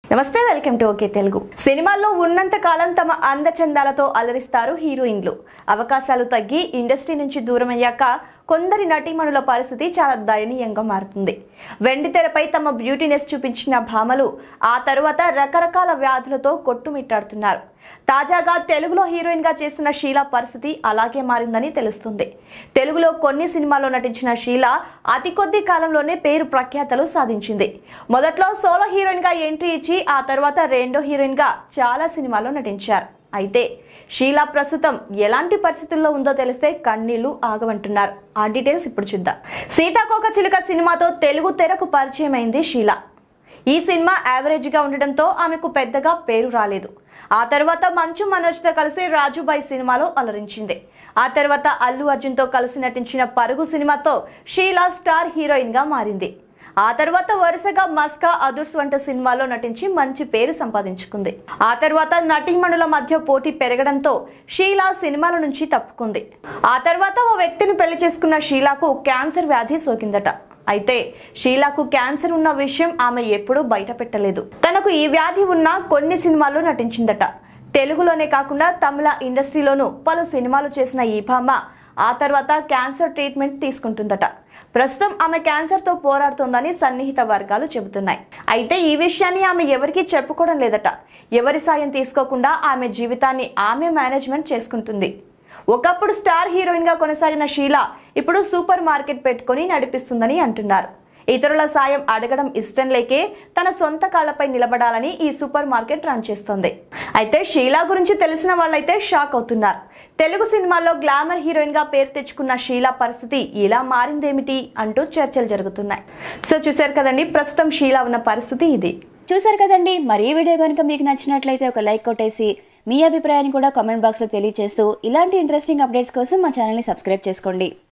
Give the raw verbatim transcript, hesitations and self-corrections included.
నమస్తే, welcome to okay Telugu. సినిమాల్లో ఉన్నంత కాలం తమ అందచందాలతో అలరిస్తారు హీరోయిన్లు. అవకాశాలు తగ్గి ఇండస్ట్రీ నుంచి దూరం అయ్యాక కొందరి నటీమణుల పరిస్థితి చాలా దయనీయంగా మారుతుంది. వెండి తెరపై తమ బ్యూటీనెస్ చూపించిన భామలు ఆ తరువాత రకరకాల వ్యాధులతో కొట్టుమిట్టాడుతున్నారు. తాజాగా తెలుగులో హీరోయిన్ గా చేసిన షీలా పరిస్థితి అలాగే మారిందని తెలుస్తుంది. తెలుగులో కొన్ని సినిమాల్లో నటించిన షీలా అతి కొద్ది కాలంలోనే పేరు ప్రఖ్యాతలు సాధించింది. మొదట్లో సోలో హీరోయిన్ గా ఎంట్రీ ఇచ్చి ఆ తర్వాత రెండో హీరోయిన్ గా చాలా సినిమాల్లో నటించారు. అయితే షీలా ప్రస్తుతం ఎలాంటి పరిస్థితుల్లో ఉందో తెలిస్తే కన్నీళ్లు ఆగవంటున్నారు. ఆ డీటెయిల్స్ ఇప్పుడు చూద్దాం. సీతాకోకచిలుక సినిమాతో తెలుగు తెరకు పరిచయం అయింది షీలా. ఈ సినిమా యావరేజ్ గా ఉండడంతో ఆమెకు పెద్దగా పేరు రాలేదు. ఆ తర్వాత మంచు మనోజ్ తో కలిసి రాజుబాయ్ సినిమాలో అలరించింది. ఆ తర్వాత అల్లు అర్జున్ తో కలిసి నటించిన పరుగు సినిమాతో షీలా స్టార్ హీరోయిన్ గా మారింది. ఆ తర్వాత వరుసగా మస్కా, అదుర్స్ వంటి సినిమాల్లో నటించి మంచి పేరు సంపాదించుకుంది. ఆ తర్వాత నటీమణుల మధ్య పోటీ పెరగడంతో షీలా సినిమాల నుంచి తప్పుకుంది. ఆ తర్వాత ఓ వ్యక్తిని పెళ్లి చేసుకున్న షీలాకు క్యాన్సర్ వ్యాధి సోకిందట. అయితే షీలాకు క్యాన్సర్ ఉన్న విషయం ఆమె ఎప్పుడూ బయట పెట్టలేదు. తనకు ఈ వ్యాధి ఉన్న కొన్ని సినిమాల్లో నటించిందట. తెలుగులోనే కాకుండా తమిళ ఇండస్ట్రీలోనూ పలు సినిమాలు చేసిన ఈ భామ ఆ తర్వాత క్యాన్సర్ ట్రీట్మెంట్ తీసుకుంటుందట. ప్రస్తుతం ఆమె క్యాన్సర్ తో పోరాడుతోందని సన్నిహిత వర్గాలు చెబుతున్నాయి. అయితే ఈ విషయాన్ని ఆమె ఎవరికీ చెప్పుకోవడం లేదట. ఎవరి సాయం తీసుకోకుండా ఆమె జీవితాన్ని ఆమె మేనేజ్మెంట్ చేసుకుంటుంది. ఒకప్పుడు స్టార్ హీరోయిన్ గా కొనసాగిన షీలా ఇప్పుడు సూపర్ మార్కెట్ పెట్టుకుని నడిపిస్తుందని అంటున్నారు. ఇతరుల సాయం అడగడం ఇష్టం లేకే తన సొంత కాళ్లపై నిలబడాలని ఈ సూపర్ మార్కెట్ రన్ చేస్తోంది. అయితే షీలా గురించి తెలిసిన వాళ్ళైతే షాక్ అవుతున్నారు. తెలుగు సినిమాల్లో గ్లామర్ హీరోయిన్ గా పేరు తెచ్చుకున్న షీలా పరిస్థితి ఇలా మారిందేమిటి అంటూ చర్చలు జరుగుతున్నాయి. సో చూసారు కదండి, ప్రస్తుతం షీలా ఉన్న పరిస్థితి ఇది. చూసారు కదండి, మరి ఈ వీడియో కనుక మీకు నచ్చినట్లయితే ఒక లైక్ కొట్టేసి మీ అభిప్రాయాన్ని కూడా కామెంట్ బాక్స్ లో తెలియజేస్తూ ఇలాంటి ఇంట్రెస్టింగ్ అప్డేట్స్ కోసం మా ఛానల్ ని సబ్స్క్రైబ్ చేసుకోండి.